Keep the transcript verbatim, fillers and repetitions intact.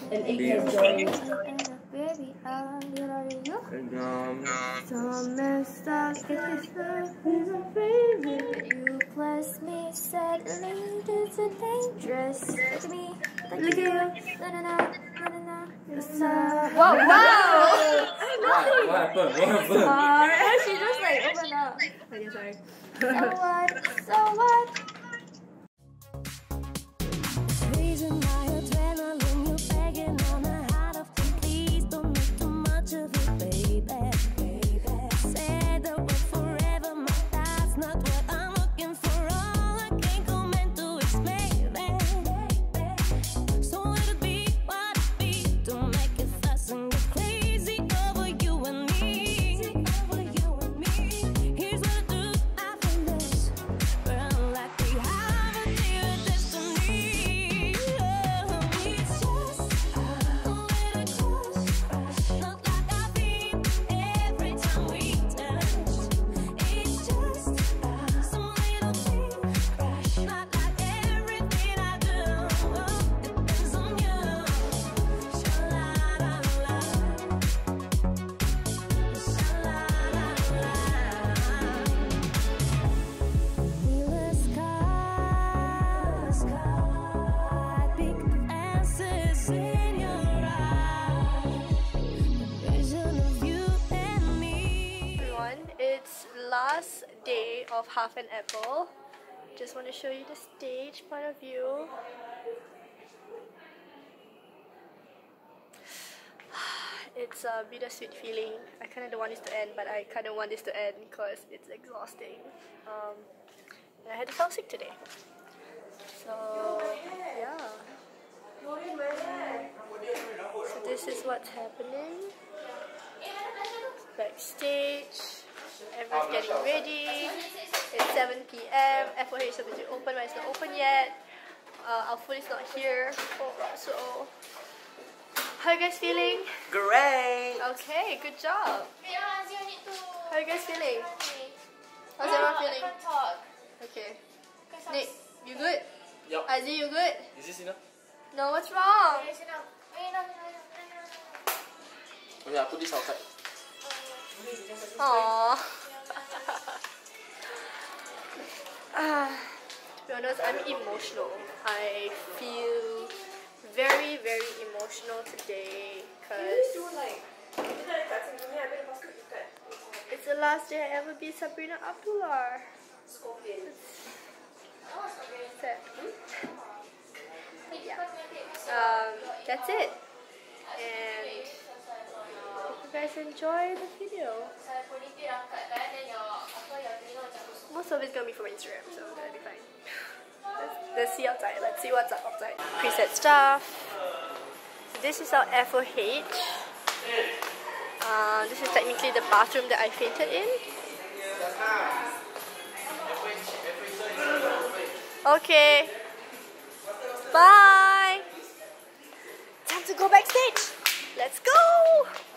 An egg has joined. Baby, I'll get out of you. Um, So messed up, it's crazy. You plus me, sadly, it's a dangerous. Look at me, look at you. Na na na, na na na. Wow, wow! what, what happened? What happened? Sorry, she just like opened up. Okay, sorry. So what? So what? Raising my adrenaline, you're begging on a heart of please don't make too much of it, baby. Baby, said that we're forever, but that's not what I'm looking for. All I can't comment to explain it. So it'll be what it be. Don't make it fuss and get crazy over you and me. Over you and me. Here's what I do after this. We're like we have a dear destiny. Oh, it's just a little crush, not like I feel every time we touch. It's just some little thing crush, not like everything I do depends on you. Sha-la-la-la, sha-la-la-la. Feel the sky, sky, big answers in your eyes. The vision of you and me. Everyone, it's last day of Half an Apple. Just want to show you the stage point of view. It's a bittersweet feeling. I kind of don't want this to end, but I kind of want this to end because it's exhausting. Um, and I had to fall sick today. So, yeah. So this is what's happening. Backstage. Everyone's getting ready. It's seven P M F O H is supposed to open, but it's not open yet. Uh, our food is not here. Oh, so, how are you guys feeling? great! Okay, good job. How are you guys feeling? How's everyone feeling? Okay. Nick, you good? Yup. Azzy, you good? Is this enough? No, what's wrong? Oh yeah, put this outside. Aww. uh, to be honest, I'm emotional. I feel very, very emotional today because it's the last day I ever be Sabrina Abdullah. It's sad. Yeah. Um, that's it. And hope you guys enjoy the video. Most of it's gonna be from Instagram, so that'll be fine. Let's, let's see outside. Let's see what's up outside. Preset stuff. So this is our F O H. Uh, this is technically the bathroom that I fainted in. Okay. Bye. Time to go backstage. Let's go.